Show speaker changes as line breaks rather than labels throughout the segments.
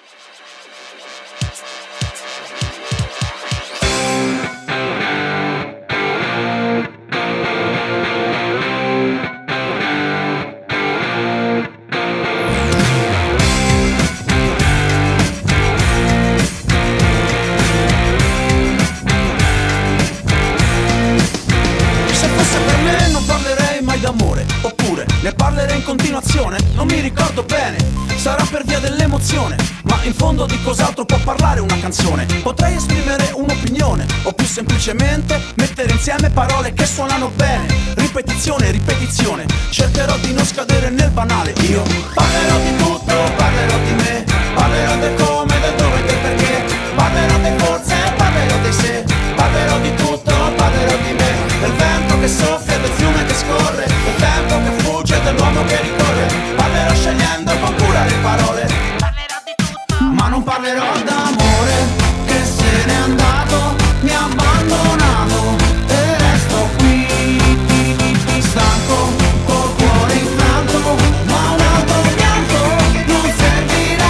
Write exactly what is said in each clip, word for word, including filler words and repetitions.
Ne parlerei in continuazione, non mi ricordo bene. Sarà per via dell'emozione, ma in fondo di cos'altro può parlare una canzone? Potrei esprimere un'opinione, o più semplicemente mettere insieme parole che suonano bene. Ripetizione, ripetizione, cercherò di non scadere nel banale. Io parlerò di tutto, parlerò di me, parlerò del come, del dove e del perché. Parlerò dei forze, parlerò dei se, parlerò di tutto, parlerò di me. Del vento che soffia, del fiume che scorre, del tempo che fugge, dell'uomo che ricorre. Parlerò scegliendo con cura le parole. Parlerò di tutto, ma non parlerò d'amore che se n'è andato, mi ha abbandonato e resto qui, stanco, col cuore infranto, ma un altro pianto non servirà.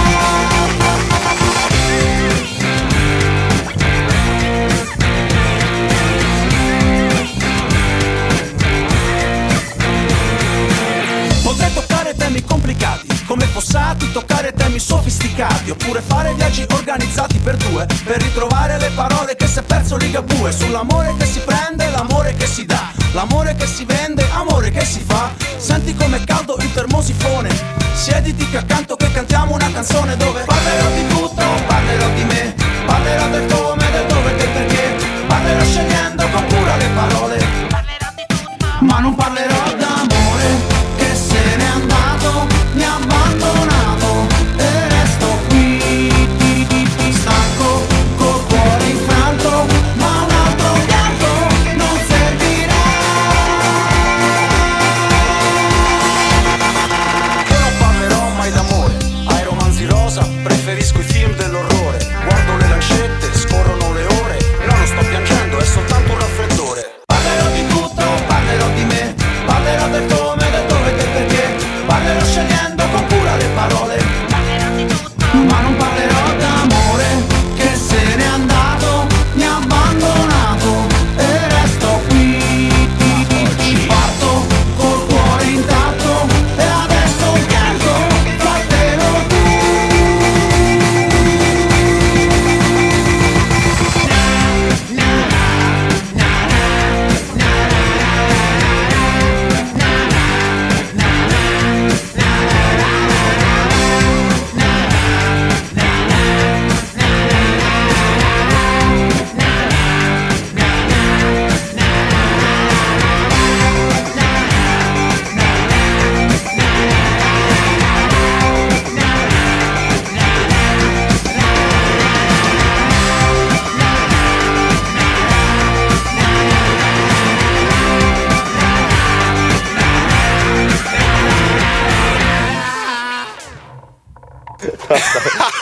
Potrei toccare temi complicati, come fossati, toccare temi sofisticati, oppure fare viaggi organizzati per due, per ritrovare le parole che si è perso Ligabue. Sull'amore che si prende, l'amore che si dà, l'amore che si vende, amore che si fa. Senti com'è caldo il termosifone, siediti che accanto che cantiamo una canzone dove parlerò di tutto, parlerò di me, parlerò del come, del dove e del perché. Parlerò scegliendo con cura le parole. Parlerò di tutto, ma non parlerò d'amore che se n'è andato, mi ha abbandonato e resto qui, stanco, col cuore infranto, ma un altro pianto non servirà. Io non parlerò mai d'amore, ai romanzi rosa preferisco i film dell'orrore. Guardo le lancette, scorrono le ore, no, non sto piangendo, è soltanto un raffreddore. Parlerò di tutto, parlerò di me, parlerò del come, del dove e del perché. Parlerò scegliendo con cura le parole. Parlerò di tutto, ma non parlerò d'amore che se n'è andato, mi ha abbandonato e resto qui. Parto col cuore intatto e adesso piango, fatelo tu.
Basta.